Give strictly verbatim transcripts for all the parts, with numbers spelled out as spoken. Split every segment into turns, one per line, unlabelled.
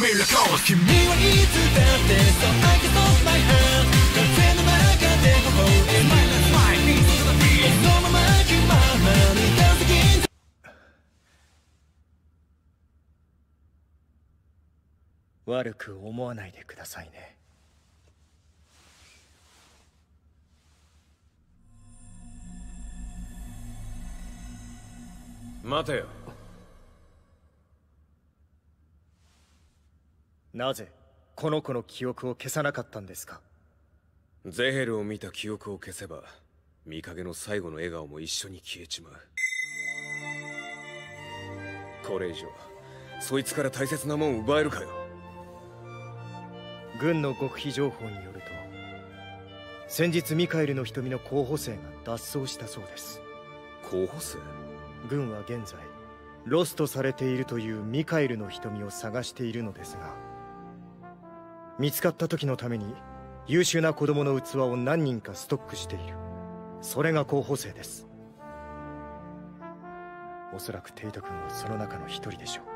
miracle 君はいつだって So I can hold my hand 風の中で微笑む My life my peace to the beat そのまま気ままにダンス銀座悪く思わないでくださいね。
待てよ。
なぜこの子の記憶を消さなかったんですか？
ゼヘルを見た記憶を消せば見影の最後の笑顔も一緒に消えちまう。これ以上そいつから大切なもん奪えるかよ。
軍の極秘情報によると先日ミカエルの瞳の候補生が脱走したそうです。
候補生？
軍は現在ロストされているというミカエルの瞳を探しているのですが、見つかった時のために優秀な子供の器を何人かストックしている。それが候補生です。おそらくテイト君はその中の一人でしょう。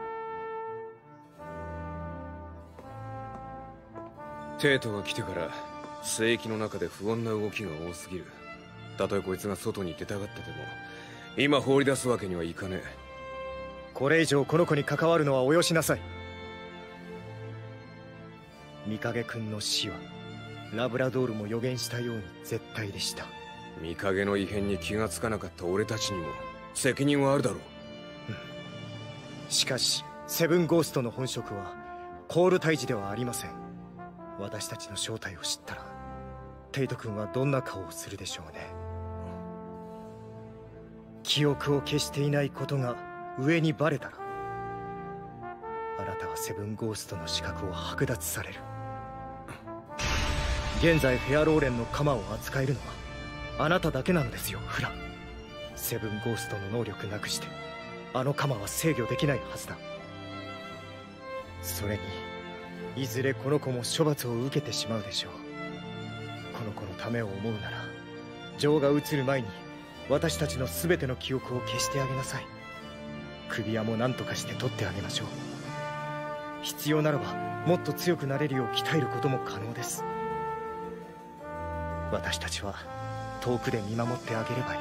テイトが来てから聖域の中で不穏な動きが多すぎる。たとえこいつが外に出たがってても今放り出すわけにはいかねえ。
これ以上この子に関わるのはおよしなさい。ミカゲ君の死はラブラドールも予言したように絶対でした。
ミカゲの異変に気がつかなかった俺たちにも責任はあるだろう、
うん、しかしセブンゴーストの本職はコール退治ではありません。私たちの正体を知ったらテイト君はどんな顔をするでしょうね。記憶を消していないことが上にバレたらあなたはセブンゴーストの資格を剥奪される。現在フェアローレンの鎌を扱えるのはあなただけなのですよ、フラン。セブンゴーストの能力なくしてあの鎌は制御できないはずだ。それにいずれこの子も処罰を受けてしまうでしょう。この子のためを思うなら情が移る前に私たちの全ての記憶を消してあげなさい。首輪も何とかして取ってあげましょう。必要ならばもっと強くなれるよう鍛えることも可能です。私たちは遠くで見守ってあげればいい。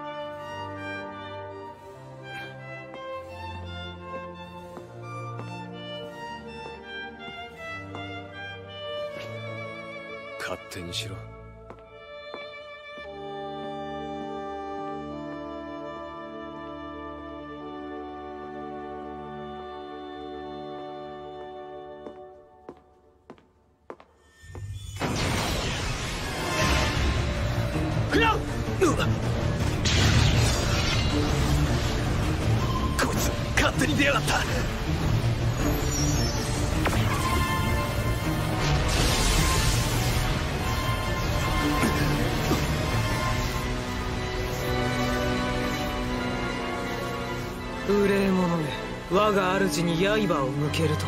勝手にしろ。
フラン！こいつ勝手に出やがった。
無礼者め、我が主に刃を向けると。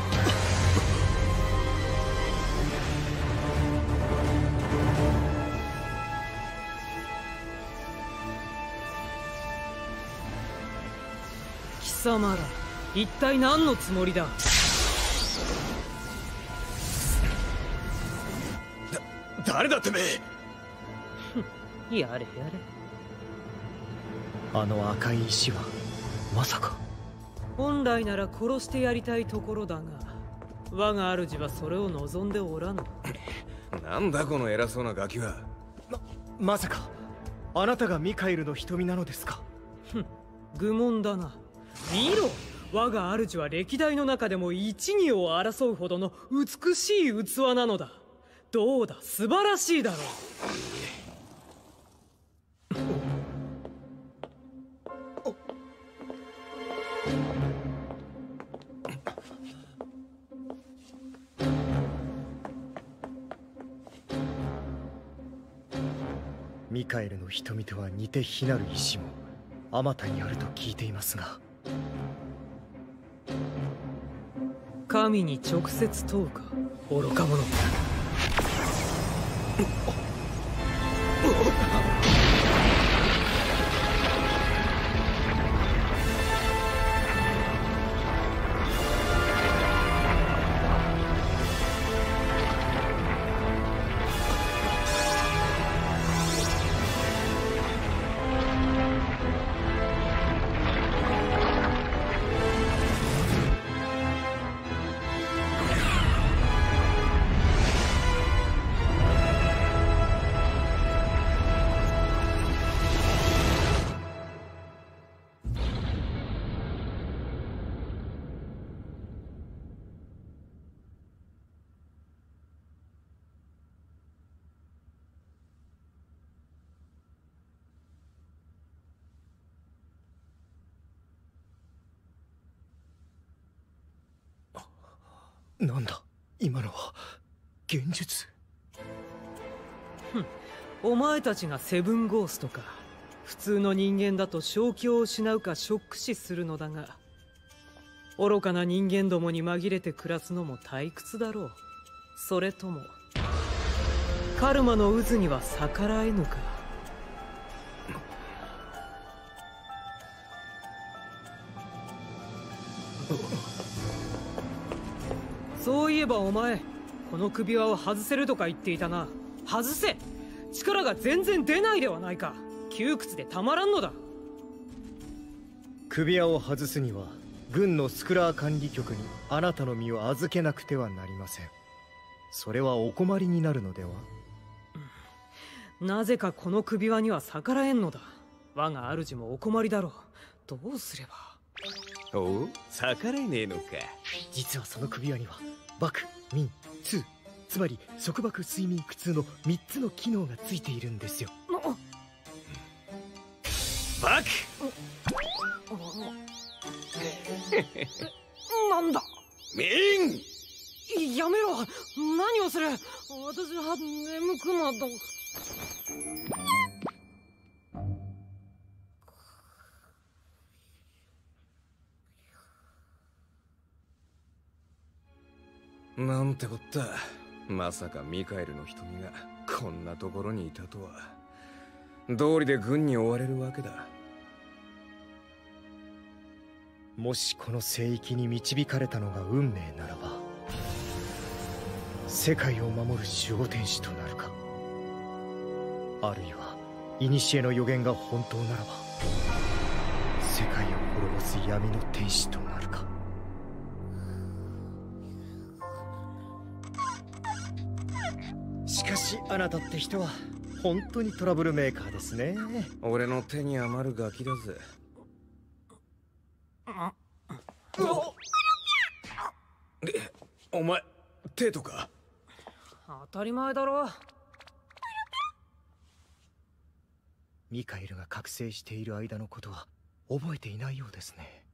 貴様ら一体何のつもりだ。
だ誰だってめえ。
やれやれ。
あの赤い石はまさか。
本来なら殺してやりたいところだが我が主はそれを望んでおらぬ。
なんだこの偉そうなガキは。
ままさかあなたがミカエルの瞳なのですか。
ふん、愚問だな。見ろ、我が主は歴代の中でも一二を争うほどの美しい器なのだ。どうだ、素晴らしいだろう。
ミカエルの瞳とは似て非なる石もあまたにあると聞いていますが。
神に直接問うか、愚か者。
なんだ今のは幻術。
お前たちがセブンゴーストか。普通の人間だと正気を失うかショック死するのだが、愚かな人間どもに紛れて暮らすのも退屈だろう。それともカルマの渦には逆らえぬか。そういえばお前、この首輪を外せるとか言っていたな。外せ。力が全然出ないではないか。窮屈でたまらんのだ。
首輪を外すには軍のスクラー管理局にあなたの身を預けなくてはなりません。それはお困りになるのでは？
なぜかこの首輪には逆らえんのだ。我が主もお困りだろう。どうすれば。
おう、逆らえねえのか。
実はその首輪には爆、眠、痛、つまり束縛、睡眠、苦痛のみっつの機能がついているんですよ。
バク
なんだ。
ミン、
やめろ。何をする。私は眠くなど。
なんてこった。まさかミカエルの瞳がこんなところにいたとは。道理で軍に追われるわけだ。
もしこの聖域に導かれたのが運命ならば、世界を守る守護天使となるか、あるいは古の予言が本当ならば世界を滅ぼす闇の天使となるか。しかしあなたって人は本当にトラブルメーカーですね。
俺の手に余るガキだぜ。え、お前手とか。
当たり前だろ。
ミカエルが覚醒している間のことは覚えていないようですね。